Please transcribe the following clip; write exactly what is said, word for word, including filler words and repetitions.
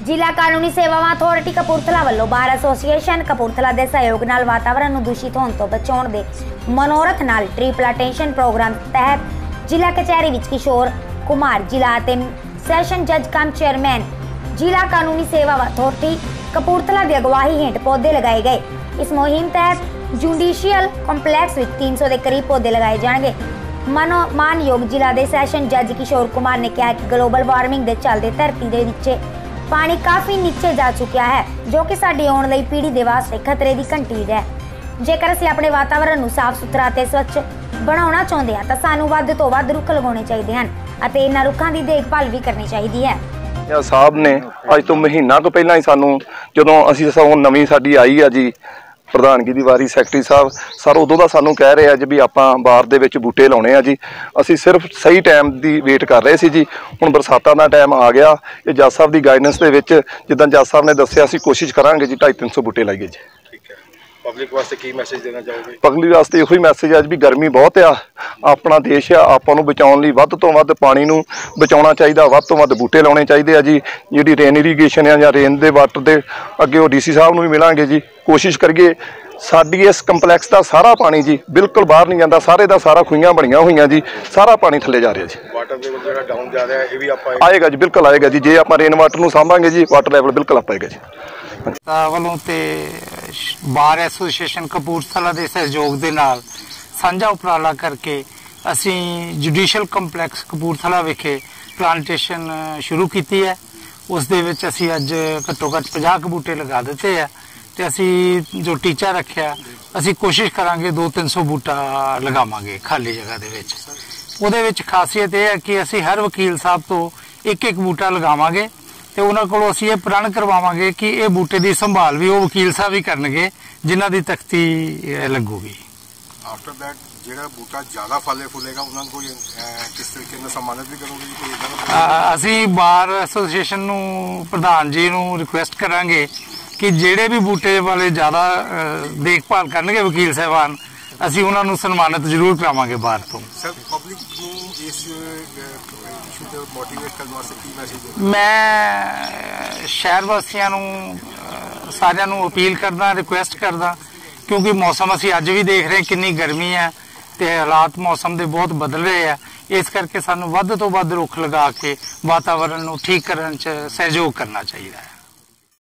ਜ਼ਿਲ੍ਹਾ ਕਾਨੂੰਨੀ ਸੇਵਾਵਾਂ ਅਥਾਰਟੀ ਕਪੂਰਥਲਾ ਵੱਲੋਂ ਬਾਰ ਐਸੋਸੀਏਸ਼ਨ ਕਪੂਰਥਲਾ ਦੇ ਸਹਿਯੋਗ ਨਾਲ ਵਾਤਾਵਰਣ ਨੂੰ ਦੂਸ਼ਿਤ ਹੋਣ ਤੋਂ ਬਚਾਉਣ ਦੇ ਮਨੋਰਥ ਨਾਲ ਟ੍ਰੀ ਪਲਾਂਟੇਸ਼ਨ ਪ੍ਰੋਗਰਾਮ ਤਹਿਤ ਜ਼ਿਲ੍ਹਾ ਕਚਹਿਰੀ ਵਿੱਚ ਕਿਸ਼ੋਰ ਕੁਮਾਰ ਜ਼ਿਲ੍ਹਾ ਅਤੇ ਸੈਸ਼ਨ ਜੱਜ ਕਮ ਚੇਅਰਮੈਨ ਜ਼ਿਲ੍ਹਾ ਕਾਨੂੰਨੀ ਸੇਵਾਵਾਂ ਅਥਾਰਟੀ ਕਪੂਰਥਲਾ ਦੀ ਅਗਵਾਈ ਹੇਠ ਪੌਦੇ ਲਗਾਏ ਗਏ। ਇਸ ਮੁਹਿੰਮ ਤਹਿਤ ਜੁਡੀਸ਼ੀਅਲ ਕੰਪਲੈਕਸ ਵਿੱਚ तीन सौ ਦੇ ਕਰੀਬ ਪੌਦੇ ਲਗਾਏ ਜਾਣਗੇ। ਮਨੋ ਮਾਨਯੋਗ ਜ਼ਿਲ੍ਹਾ ਦੇ ਸੈਸ਼ਨ ਜੱਜ ਕਿਸ਼ੋਰ ਕੁਮਾਰ ਨੇ ਕਿਹਾ ਕਿ ਗਲੋਬਲ ਵਾਰਮਿੰਗ ਦੇ ਚੱਲਦੇ ਧਰਤੀ ਦੇ ਵਿੱਚ ਪਾਣੀ ਕਾਫੀ ਨੀਚੇ ਜਾ ਚੁੱਕਿਆ ਹੈ, ਜੋ ਕਿ ਸਾਡੀ ਆਉਣ ਵਾਲੀ ਪੀੜ੍ਹੀ ਦੇ ਵਾਸਤੇ ਖਤਰੇ ਦੀ ਘੰਟੀ ਹੈ। ਜੇਕਰ ਅਸੀਂ ਆਪਣੇ ਵਾਤਾਵਰਣ ਨੂੰ ਸਾਫ਼ ਸੁਥਰਾ ਤੇ ਸਵੱਛ ਬਣਾਉਣਾ ਚਾਹੁੰਦੇ ਹਾਂ ਤਾਂ ਸਾਨੂੰ ਵੱਧ ਤੋਂ ਵੱਧ ਰੁੱਖ ਲਗਾਉਣੇ ਚਾਹੀਦੇ ਹਨ ਅਤੇ ਇਹਨਾਂ ਰੁੱਖਾਂ ਦੀ ਦੇਖਭਾਲ ਵੀ ਕਰਨੀ ਚਾਹੀਦੀ ਹੈ। ਸਾਹਿਬ ਨੇ ਅੱਜ ਤੋਂ ਮਹੀਨਾ ਤੋਂ ਪਹਿਲਾਂ ਹੀ ਸਾਨੂੰ ਜਦੋਂ ਅਸੀਂ ਸਗੋਂ ਨਵੀਂ ਸਾਡੀ ਆਈ ਆ ਜੀ ਪ੍ਰਧਾਨਗੀ ਦੀ ਵਾਰੀ ਸੈਕਟਰੀ ਸਾਹਿਬ ਸਰ ਉਦੋਂ ਦਾ ਸਾਨੂੰ ਕਹਿ ਰਹੇ ਆ ਜੀ ਵੀ ਆਪਾਂ ਬਾਰ ਦੇ ਵਿੱਚ ਬੂਟੇ ਲਾਉਣੇ ਆ ਜੀ। ਅਸੀਂ ਸਿਰਫ ਸਹੀ ਟਾਈਮ ਦੀ ਵੇਟ ਕਰ ਰਹੇ ਸੀ ਜੀ। ਹੁਣ ਬਰਸਾਤਾਂ ਦਾ ਟਾਈਮ ਆ ਗਿਆ। ਇਹ ਜੱਜ ਸਾਹਿਬ ਦੀ ਗਾਈਡੈਂਸ ਦੇ ਵਿੱਚ ਜਿੱਦਾਂ ਜੱਜ ਸਾਹਿਬ ਨੇ ਦੱਸਿਆ ਅਸੀਂ ਕੋਸ਼ਿਸ਼ ਕਰਾਂਗੇ ਜੀ ਢਾਈ ਤਿੰਨ ਸੌ ਬੂਟੇ ਲਾਈਏ ਜੀ। ਪਬਲਿਕ ਵਾਸਤੇ ਕੀ ਮੈਸੇਜ ਦੇਣਾ ਚਾਹੋਗੇ? ਪਬਲਿਕ ਵਾਸਤੇ ਇਹੋ ਹੀ ਮੈਸੇਜ ਹੈ ਵੀ ਗਰਮੀ ਬਹੁਤ ਆ, ਆਪਣਾ ਦੇਸ਼ ਆ, ਆਪਾਂ ਨੂੰ ਬਚਾਉਣ ਲਈ ਵੱਧ ਤੋਂ ਵੱਧ ਪਾਣੀ ਨੂੰ ਬਚਾਉਣਾ ਚਾਹੀਦਾ, ਵੱਧ ਤੋਂ ਵੱਧ ਬੂਟੇ ਲਾਉਣੇ ਚਾਹੀਦੇ ਆ ਜੀ। ਜਿਹੜੀ ਰੇਨ ਇਰੀਗੇਸ਼ਨ ਆ ਜਾਂ ਰੇਨ ਦੇ ਵਾਟਰ ਦੇ ਅੱਗੇ ਉਹ ਡੀ ਸੀ ਸਾਹਿਬ ਨੂੰ ਵੀ ਮਿਲਾਂਗੇ ਜੀ। ਕੋਸ਼ਿਸ਼ ਕਰੀਏ ਸਾਡੀ ਇਸ ਕੰਪਲੈਕਸ ਦਾ ਸਾਰਾ ਪਾਣੀ ਜੀ ਬਿਲਕੁਲ ਬਾਹਰ ਨਹੀਂ ਜਾਂਦਾ, ਸਾਰੇ ਦਾ ਸਾਰਾ ਖੂਹੀਆਂ ਬਣੀਆਂ ਹੋਈਆਂ ਜੀ, ਸਾਰਾ ਪਾਣੀ ਥੱਲੇ ਜਾ ਰਿਹਾ ਜੀ। ਵਾਟਰ ਲੈਵਲ ਜਿਹੜਾ ਡਾਊਨ ਜਾ ਰਿਹਾ ਇਹ ਵੀ ਆਪਾਂ ਆਏਗਾ ਜੀ, ਬਿਲਕੁਲ ਆਏਗਾ ਜੀ। ਜੇ ਆਪਾਂ ਰੇਨ ਵਾਟਰ ਨੂੰ ਸਾਂਭਾਂਗੇ ਜੀ ਵਾਟਰ ਲੈਵਲ ਬਿਲਕੁਲ ਆਪੇਗਾ ਜੀ। ਵੱਲੋਂ ਤੇ ਬਾਰ ਐਸੋਸੀਏਸ਼ਨ ਕਪੂਰਥਲਾ ਦੇ ਸਹਿਯੋਗ ਦੇ ਨਾਲ ਸਾਂਝਾ ਉਪਰਾਲਾ ਕਰਕੇ ਅਸੀਂ ਜੁਡੀਸ਼ੀਅਲ ਕੰਪਲੈਕਸ ਕਪੂਰਥਲਾ ਵਿਖੇ ਪਲਾਂਟੇਸ਼ਨ ਸ਼ੁਰੂ ਕੀਤੀ ਹੈ। ਉਸ ਦੇ ਵਿੱਚ ਅਸੀਂ ਅੱਜ ਘੱਟੋ ਘੱਟ ਪੰਜਾਹ ਕੁ ਬੂਟੇ ਲਗਾ ਦਿੱਤੇ ਆ ਤੇ ਅਸੀਂ ਜੋ ਟੀਚਾ ਰੱਖਿਆ ਅਸੀਂ ਕੋਸ਼ਿਸ਼ ਕਰਾਂਗੇ ਦੋ ਤਿੰਨ ਸੌ ਬੂਟਾ ਲਗਾਵਾਂਗੇ ਖਾਲੀ ਜਗ੍ਹਾ ਦੇ ਵਿੱਚ। ਉਹਦੇ ਵਿੱਚ ਖਾਸੀਅਤ ਇਹ ਹੈ ਕਿ ਅਸੀਂ ਹਰ ਵਕੀਲ ਸਾਹਿਬ ਤੋਂ ਇੱਕ ਇੱਕ ਬੂਟਾ ਲਗਾਵਾਂਗੇ ਤੇ ਉਹਨਾਂ ਕੋਲੋਂ ਅਸੀਂ ਇਹ ਪ੍ਰਣ ਕਰਵਾਵਾਂਗੇ ਕਿ ਇਹ ਬੂਟੇ ਦੀ ਸੰਭਾਲ ਵੀ ਉਹ ਵਕੀਲ ਸਾਹਿਬ ਹੀ ਕਰਨਗੇ ਜਿਨ੍ਹਾਂ ਦੀ ਤਖਤੀ ਲੱਗੂਗੀ। ਆਫਟਰ ਦੈਟ ਜਿਹੜਾ ਬੂਟਾ ਜ਼ਿਆਦਾ ਫਲੇ ਫੁੱਲੇਗਾ ਉਹਨਾਂ ਨੂੰ ਕੋਈ ਕਿਸ ਤਰੀਕੇ ਨਾਲ ਸਨਮਾਨਿਤ ਵੀ ਕਰੋਗੇ? ਕੋਈ ਇਦਾਂ ਅਸੀਂ ਬਾਰ ਐਸੋਸੀਏਸ਼ਨ ਨੂੰ ਪ੍ਰਧਾਨ ਜੀ ਨੂੰ ਰਿਕੁਐਸਟ ਕਰਾਂਗੇ ਕਿ ਜਿਹੜੇ ਵੀ ਬੂਟੇ ਵਾਲੇ ਜ਼ਿਆਦਾ ਦੇਖਭਾਲ ਕਰਨਗੇ ਵਕੀਲ ਸਾਹਿਬਾਨ ਅਸੀਂ ਉਹਨਾਂ ਨੂੰ ਸਨਮਾਨਿਤ ਜ਼ਰੂਰ ਕਰਾਵਾਂਗੇ ਬਾਹਰ ਤੋਂ। ਸਰ ਪਬਲਿਕ ਨੂੰ ਇਸ ਇਸ਼ੂ ਤੇ ਮੋਟੀਵੇਟ ਕਰਨ ਵਾਸਤੇ ਕੀ ਮੈਸੇਜ? ਮੈਂ ਸ਼ਹਿਰ ਵਾਸੀਆਂ ਨੂੰ ਸਾਰਿਆਂ ਨੂੰ ਅਪੀਲ ਕਰਦਾ, ਰਿਕੁਐਸਟ ਕਰਦਾ, ਕਿਉਂਕਿ ਮੌਸਮ ਅਸੀਂ ਅੱਜ ਵੀ ਦੇਖ ਰਹੇ ਕਿੰਨੀ ਗਰਮੀ ਹੈ ਤੇ ਹਾਲਾਤ ਮੌਸਮ ਦੇ ਬਹੁਤ ਬਦਲ ਰਹੇ ਆ। ਇਸ ਕਰਕੇ ਸਾਨੂੰ ਵੱਧ ਤੋਂ ਵੱਧ ਰੁੱਖ ਲਗਾ ਕੇ ਵਾਤਾਵਰਣ ਨੂੰ ਠੀਕ ਕਰਨ 'ਚ ਸਹਿਯੋਗ ਕਰਨਾ ਚਾਹੀਦਾ ਹੈ।